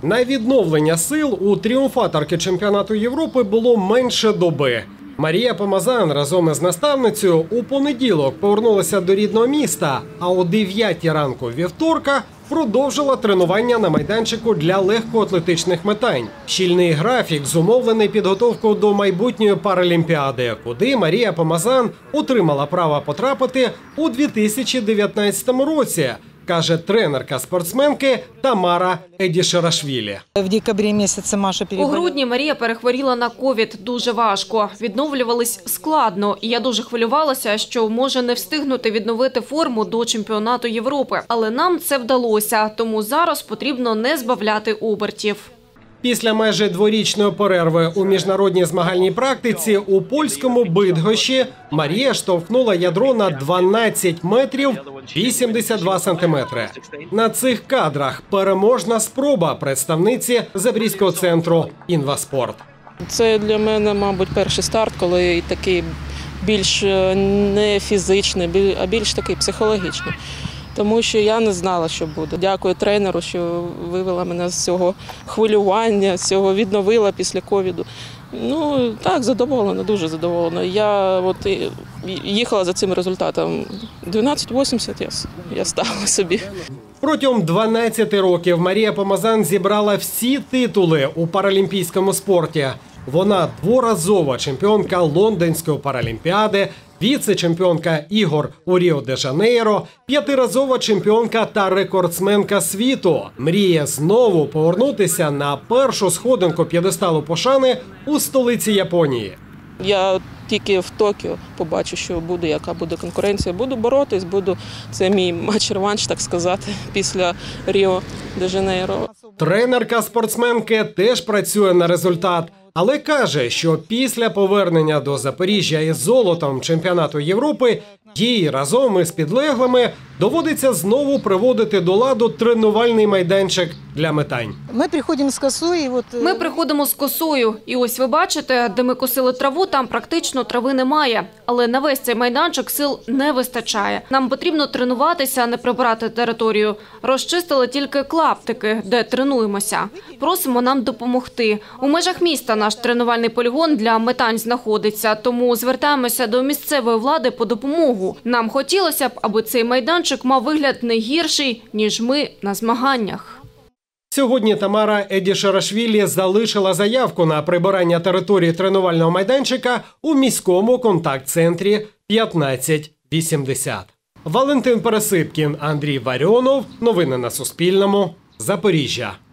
На відновлення сил у тріумфаторки чемпіонату Європи було менше доби. Марія Помазан разом із наставницею у понеділок повернулася до рідного міста, а о 9 ранку вівторка продовжила тренування на майданчику для легкоатлетичних метань. Щільний графік зумовлений підготовкою до майбутньої паралімпіади, куди Марія Помазан отримала право потрапити у 2019 році, каже тренерка спортсменки Тамара Едішерашвілі. В декабрі місяці Маша переболіла. У грудні Марія перехворіла на ковід дуже важко. Відновлювались складно. І я дуже хвилювалася, що може не встигнути відновити форму до чемпіонату Європи. Але нам це вдалося, тому зараз потрібно не збавляти обертів. Після майже дворічної перерви у міжнародній змагальній практиці у польському Бидгощі Марія штовхнула ядро на 12 метрів 82 сантиметри. На цих кадрах переможна спроба представниці Запорізького центру «Інваспорт». Це для мене, мабуть, перший старт, коли такий більш не фізичний, а більш такий психологічний. Тому що я не знала, що буде. Дякую тренеру, що вивела мене з цього хвилювання, з цього відновила після ковіду. Ну, так, задоволена, дуже задоволена. Я їхала за цим результатом. 12,80 я ставила собі. Протягом 12 років Марія Помазан зібрала всі титули у паралімпійському спорті. Вона дворазова чемпіонка Лондонської паралімпіади, віце-чемпіонка ігор у Ріо-де-Жанейро, п'ятиразова чемпіонка та рекордсменка світу. Мріє знову повернутися на першу сходинку п'єдесталу пошани у столиці Японії. Я тільки в Токіо побачу, що буде, яка буде конкуренція. Буду боротись, це мій матч-реванш, так сказати, після Ріо-де-Жанейро. Тренерка спортсменки теж працює на результат, але каже, що після повернення до Запоріжжя із золотом чемпіонату Європи їй разом із підлеглими доводиться знову приводити до ладу тренувальний майданчик для метань. Ми приходимо з косою. Ми приходимо з косою. І ось ви бачите, де ми косили траву, там практично трави немає. Але на весь цей майданчик сил не вистачає. Нам потрібно тренуватися, а не прибирати територію. Розчистили тільки клаптики, де тренуємося. Просимо нам допомогти. У межах міста наш тренувальний полігон для метань знаходиться, тому звертаємося до місцевої влади по допомогу. Нам хотілося б, аби цей майданчик мав вигляд не гірший, ніж ми на змаганнях. Сьогодні Тамара Едішерашвілі залишила заявку на прибирання території тренувального майданчика у міському контакт-центрі 1580. Валентин Пересипкін, Андрій Варіонов. Новини на Суспільному. Запоріжжя.